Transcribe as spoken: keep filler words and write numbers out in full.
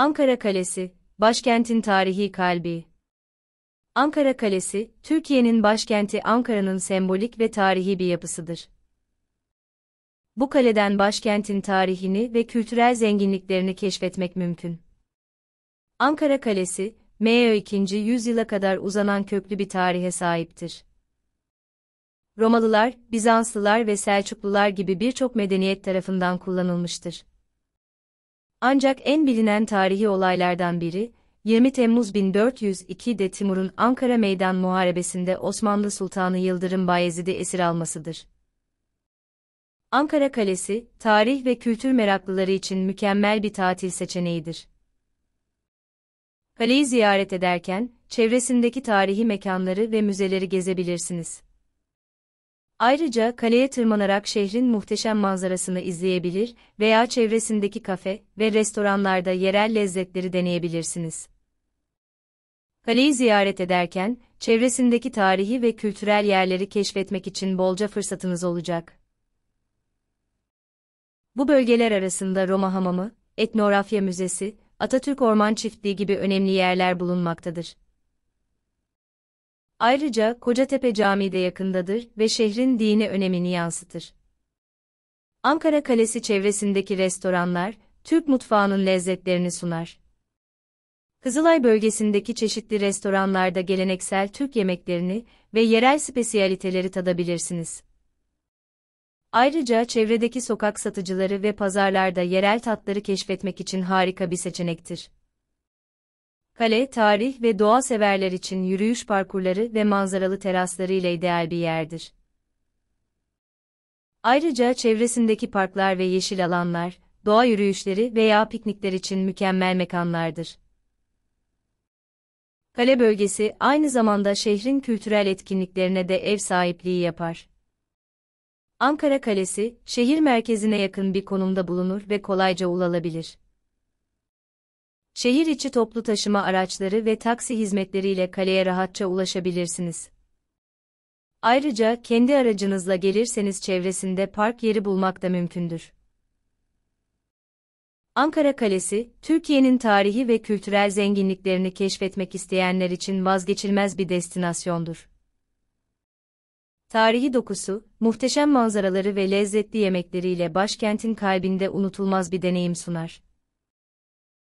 Ankara Kalesi, başkentin tarihi kalbi. Ankara Kalesi, Türkiye'nin başkenti Ankara'nın sembolik ve tarihi bir yapısıdır. Bu kaleden başkentin tarihini ve kültürel zenginliklerini keşfetmek mümkün. Ankara Kalesi, M Ö ikinci yüzyıla kadar uzanan köklü bir tarihe sahiptir. Romalılar, Bizanslılar ve Selçuklular gibi birçok medeniyet tarafından kullanılmıştır. Ancak en bilinen tarihi olaylardan biri, yirmi Temmuz bin dört yüz iki'de Timur'un Ankara Meydan Muharebesi'nde Osmanlı Sultanı Yıldırım Bayezid'i esir almasıdır. Ankara Kalesi, tarih ve kültür meraklıları için mükemmel bir tatil seçeneğidir. Kaleyi ziyaret ederken, çevresindeki tarihi mekanları ve müzeleri gezebilirsiniz. Ayrıca kaleye tırmanarak şehrin muhteşem manzarasını izleyebilir veya çevresindeki kafe ve restoranlarda yerel lezzetleri deneyebilirsiniz. Kaleyi ziyaret ederken, çevresindeki tarihi ve kültürel yerleri keşfetmek için bolca fırsatınız olacak. Bu bölgeler arasında Roma Hamamı, Etnografya Müzesi, Atatürk Orman Çiftliği gibi önemli yerler bulunmaktadır. Ayrıca Kocatepe Camii de yakındadır ve şehrin dini önemini yansıtır. Ankara Kalesi çevresindeki restoranlar, Türk mutfağının lezzetlerini sunar. Kızılay bölgesindeki çeşitli restoranlarda geleneksel Türk yemeklerini ve yerel spesiyaliteleri tadabilirsiniz. Ayrıca çevredeki sokak satıcıları ve pazarlarda yerel tatları keşfetmek için harika bir seçenektir. Kale, tarih ve doğa severler için yürüyüş parkurları ve manzaralı terasları ile ideal bir yerdir. Ayrıca çevresindeki parklar ve yeşil alanlar, doğa yürüyüşleri veya piknikler için mükemmel mekanlardır. Kale bölgesi aynı zamanda şehrin kültürel etkinliklerine de ev sahipliği yapar. Ankara Kalesi, şehir merkezine yakın bir konumda bulunur ve kolayca ulaşılabilir. Şehir içi toplu taşıma araçları ve taksi hizmetleriyle kaleye rahatça ulaşabilirsiniz. Ayrıca kendi aracınızla gelirseniz çevresinde park yeri bulmak da mümkündür. Ankara Kalesi, Türkiye'nin tarihi ve kültürel zenginliklerini keşfetmek isteyenler için vazgeçilmez bir destinasyondur. Tarihi dokusu, muhteşem manzaraları ve lezzetli yemekleriyle başkentin kalbinde unutulmaz bir deneyim sunar.